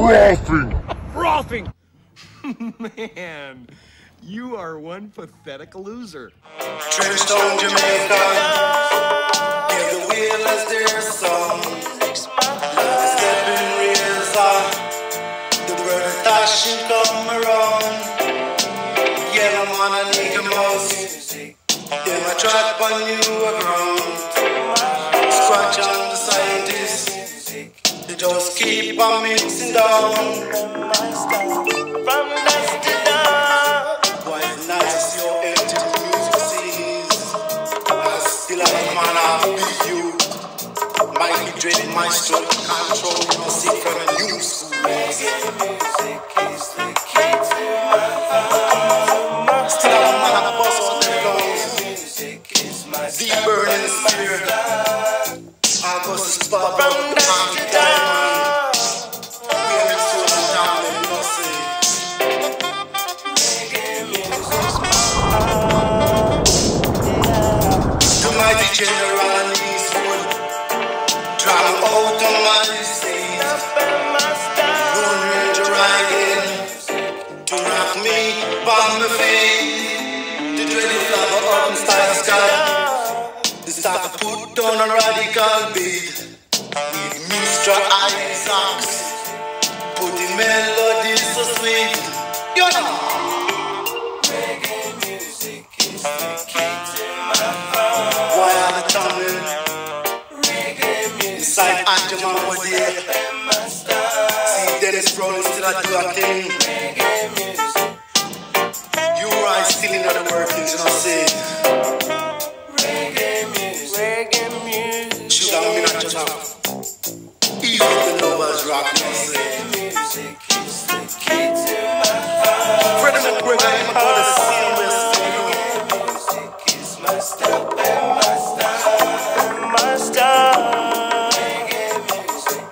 Frothing! Man, you are one pathetic loser. Trenchtown, Jamaica, hear the wheelers their song. Stepping razor, the brother dashing come around. Yellow man and Nigga Mouse, them a track on new ground. Scratch on the scientists, they just keep on mixing down. From dusk to dawn. Why it's nice your empty music scenes. I still have a man I'll be you. Mighty dread maestro, control music from a new school. Reggae music is the key to my heart. Still have a man I'll bust on the lungs. Deep burning spirit. I go to spot from dusk to dawn. General and Eastwood, drama out on my stage. Lone Ranger riding to rock me on my feet. The dreaded flower up in style sky. The start to put down a radical beat. With Mr. Isaacs, put the melody so sweet. You know. Reggae music is the key to my heart. Why are the tumbling? Reggae music. Inside Anjaman was here. See Dennis Brown still a do a thing. Reggae music. You right still in the workings, you know say. Reggae music. Reggae music. Sugar me not just have. Even the lovers rock, you know say. Reggae music is the key to my heart. Freddie McGregor, I'm about the same way. Reggae music is my step and my style. My style. Reggae music.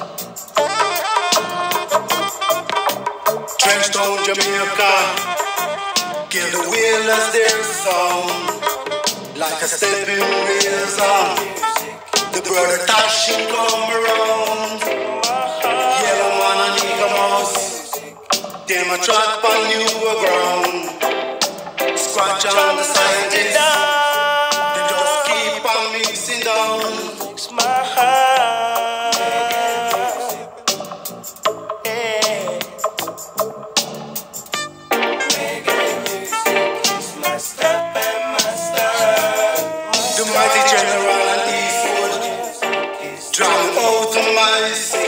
Trenchtown, Jamaica, give the wheelers their song. Like a stepping razor, the brother dashing come around. Yellow man and Nigga Mouse, them a track on new ground. Scratch on the scientists, they just keep on mixing down. Mix my heart. Yeah. Reggae music is my step and my style. The mighty General and Eastwood, drown out of my sea.